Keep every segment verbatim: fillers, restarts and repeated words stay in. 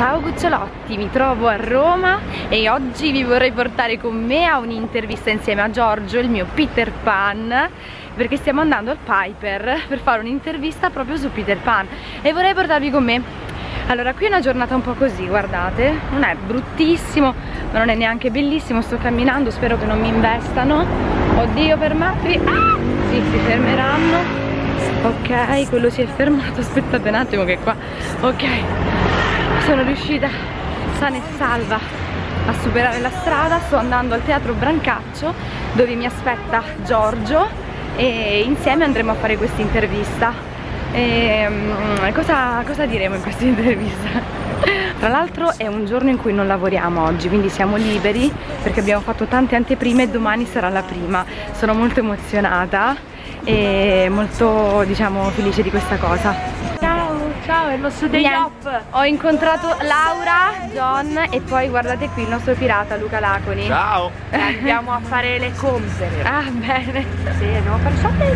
Ciao cucciolotti, mi trovo a Roma e oggi vi vorrei portare con me a un'intervista insieme a Giorgio, il mio Peter Pan, perché stiamo andando al Piper per fare un'intervista proprio su Peter Pan e vorrei portarvi con me. Allora, qui è una giornata un po' così, guardate, non è bruttissimo, ma non è neanche bellissimo, sto camminando, spero che non mi investano. Oddio, fermatevi! Ah! Sì, si fermeranno. Ok, quello si è fermato, aspettate un attimo che qua... Ok, sono riuscita sana e salva a superare la strada, sto andando al Teatro Brancaccio dove mi aspetta Giorgio e insieme andremo a fare questa intervista. E, um, cosa, cosa diremo in questa intervista? Tra l'altro è un giorno in cui non lavoriamo oggi, quindi siamo liberi perché abbiamo fatto tante anteprime e domani sarà la prima. Sono molto emozionata e molto, diciamo, felice di questa cosa. Ciao, ciao, è il nostro day off. Ho incontrato Laura, John e poi guardate qui il nostro pirata Luca Laconi. Ciao! Andiamo a fare le compere. Ah, bene. Sì, andiamo a fare shopping.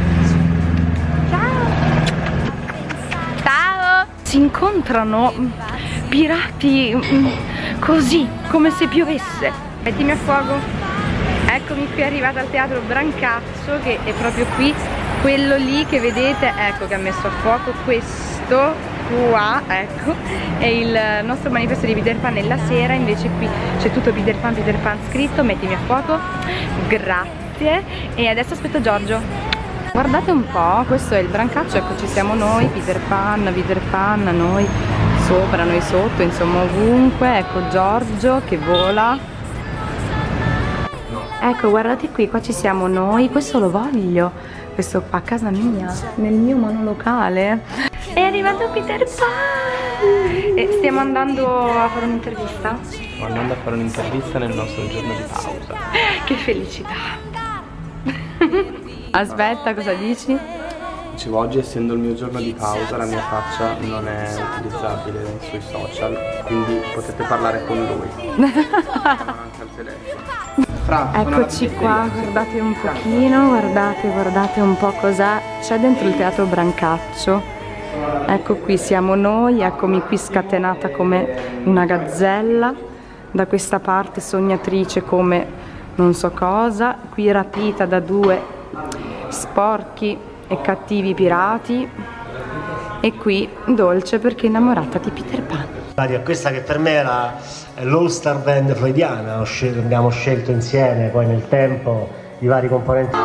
Ciao! Ciao! Si incontrano pirati così, come se piovesse. Mettimi a fuoco. Eccomi qui arrivata al Teatro Brancaccio, che è proprio qui. Quello lì che vedete, ecco che ha messo a fuoco questo qua, ecco, è il nostro manifesto di Peter Pan. Nella sera invece qui c'è tutto Peter Pan, Peter Pan scritto. Mettimi a fuoco, grazie. E adesso aspetto Giorgio. Guardate un po', questo è il Brancaccio, ecco ci siamo noi, Peter Pan, Peter Pan, noi sopra, noi sotto, insomma ovunque. Ecco Giorgio che vola. Ecco, guardate qui, qua ci siamo noi, questo lo voglio, questo a casa mia, nel mio monolocale. È arrivato Peter Pan! E stiamo andando a fare un'intervista? Sto andando a fare un'intervista nel nostro giorno di pausa. Che felicità! Aspetta, cosa dici? Dicevo, oggi essendo il mio giorno di pausa la mia faccia non è utilizzabile sui social, quindi potete parlare con lui. Anche al telefono. Fra, eccoci qua, guardate un pochino, guardate, guardate un po' cosa c'è dentro il Teatro Brancaccio. Ecco qui siamo noi, eccomi qui scatenata come una gazzella, da questa parte sognatrice come non so cosa, qui rapita da due sporchi e cattivi pirati e qui dolce perché innamorata di Peter Pan. Questa che per me era l'all star band freudiana, abbiamo scelto insieme poi nel tempo i vari componenti.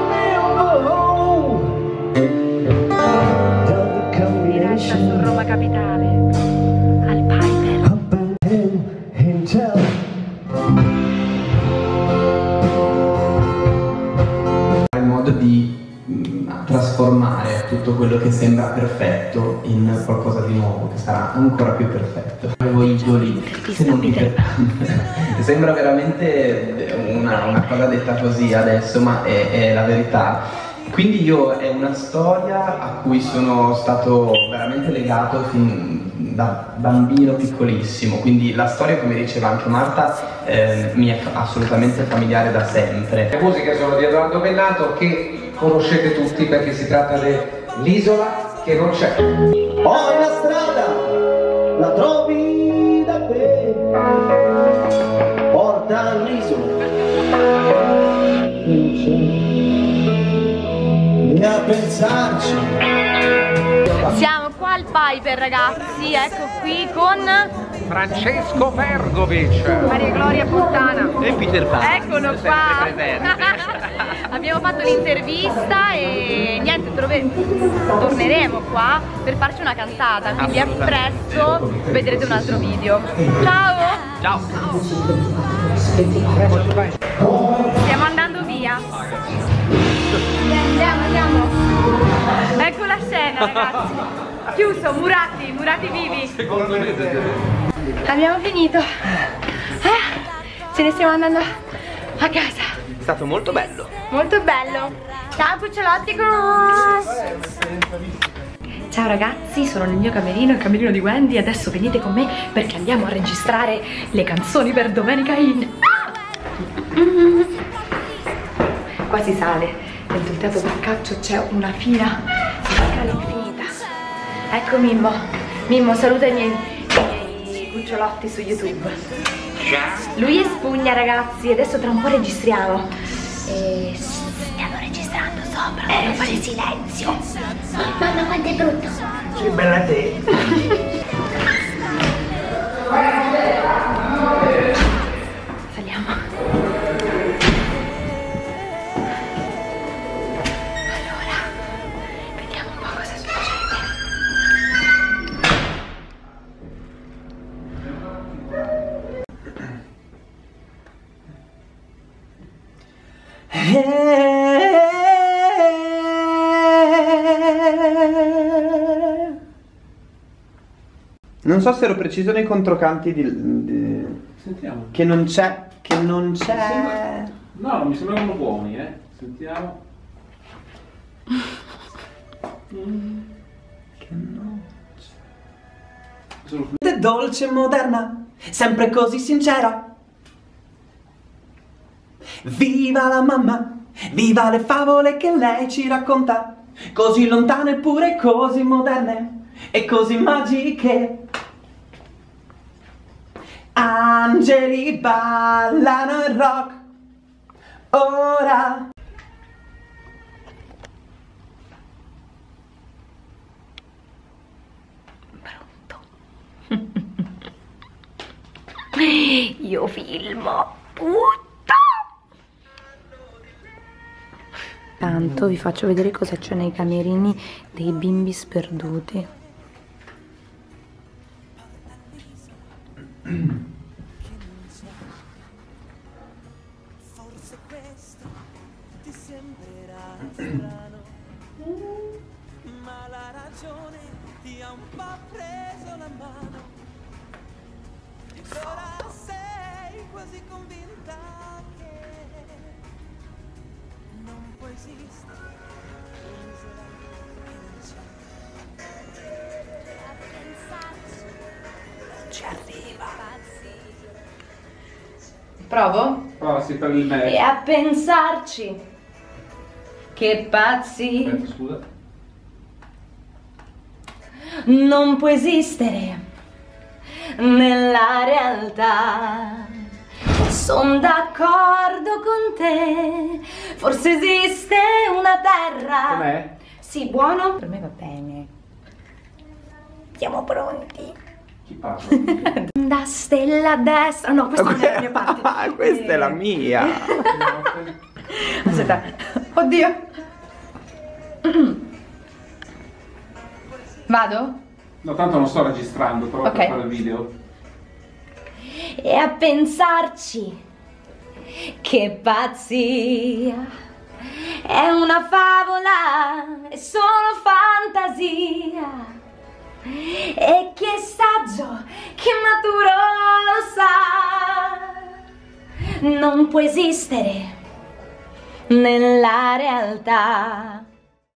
Diretta su Roma Capitale, al Piper. Il modo di trasformare tutto quello che sembra perfetto in qualcosa di nuovo che sarà ancora più perfetto. Avevo idoli se non Peter Pan. Sembra veramente una, una cosa detta così adesso, ma è, è la verità. Quindi io è una storia a cui sono stato veramente legato fin da bambino piccolissimo, quindi la storia, come diceva anche Marta, eh, mi è assolutamente familiare da sempre. Le musiche sono di Edoardo Bennato, che conoscete tutti perché si tratta dell'Isola che non c'è. Poi la strada la trovi da te, porta all'isola e a pensarci. Siamo qua al Piper, ragazzi, ecco qui con Francesco Vergovic, Maria Gloria Fontana E Peter Pan. Eccolo qua. Abbiamo fatto l'intervista e niente, torneremo qua per farci una cantata, quindi a presto vedrete un altro video. Ciao! Ciao! Stiamo andando via. Andiamo, andiamo. Ecco la scena, ragazzi. Chiuso, murati, murati vivi. Abbiamo finito. Ah, ce ne stiamo andando a casa. È stato molto bello. Molto bello. Ciao cucciolotti. Ciao ragazzi, sono nel mio camerino, il camerino di Wendy. Adesso venite con me perché andiamo a registrare le canzoni per Domenica In. Mm. Qua si sale. Dentro il Teatro Brancaccio c'è una fila di scale infinita. Ecco Mimmo. Mimmo, saluta i miei, i miei cucciolotti su YouTube. Lui è Spugna, ragazzi, adesso tra un po' registriamo. E stiamo registrando sopra, devo fare silenzio. Mamma, quanto è brutto. Che bella te. Saliamo. Allora, vediamo un po' cosa succede. Non so se ero preciso nei controcanti di, di... Sentiamo. Che non c'è, che non c'è... No, mi sembrano buoni, eh. Sentiamo. Che non Solo... c'è. Dolce e moderna, sempre così sincera. Viva la mamma, viva le favole che lei ci racconta. Così lontane eppure così moderne e così magiche. Angeli ballano il rock ora. Pronto. Io filmo tutto. Tanto vi faccio vedere cosa c'è nei camerini dei bimbi sperduti. Forse questo ti sembrerà strano, ma la ragione ti ha un po' preso la mano. Ed ora sei quasi convinta che non può esistere un'isola che non c'è. Ci arriva. Provo? Prova, si per il E me. a pensarci. Che pazzi. Aspetta, scusa. Non può esistere nella realtà. Sono d'accordo con te. Forse esiste una terra. Com'è? Sì, buono? Per me va bene. Siamo pronti. Chi parla? Da stella a destra. No, questa non è la mia parte. Ah, questa è la mia. Aspetta. Oddio. Vado? No, tanto non sto registrando, prova Ok. per fare il video. E a pensarci. Che pazzia. È una favola. È solo fantasia. E che saggio, che maturo lo sa. Non può esistere nella realtà.